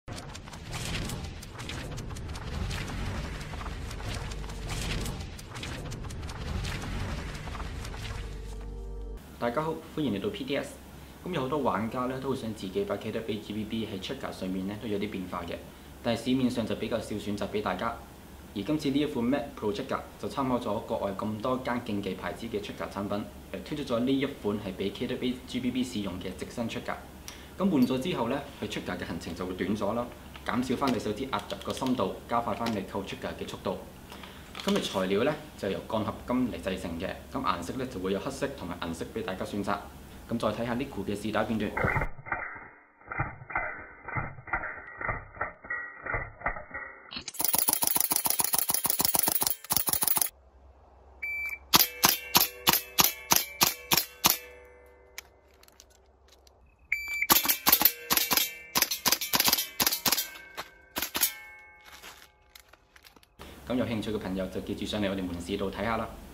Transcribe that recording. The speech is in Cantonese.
大家好，歡迎嚟到 PDS。咁有好多玩家咧都會想自己把 KWA GBB 喺 trigger 上面咧都有啲變化嘅，但係市面上就比較少選擇俾大家。而今次呢一款 Mac Pro trigger 就參考咗國外咁多間競技牌子嘅 trigger 產品，推出咗呢一款係俾 KWA GBB 使用嘅直身 trigger。咁換咗之後咧，佢 trigger 嘅行程就會短咗啦，減少翻你手指壓入個深度，加快翻你扣 trigger 嘅速度。咁嘅材料咧就由鋼合金嚟製成嘅，咁顏色咧就會有黑色同埋銀色俾大家選擇。咁再睇下 Niku 嘅試打片段。咁有興趣嘅朋友就記住上嚟我哋門市度睇下啦。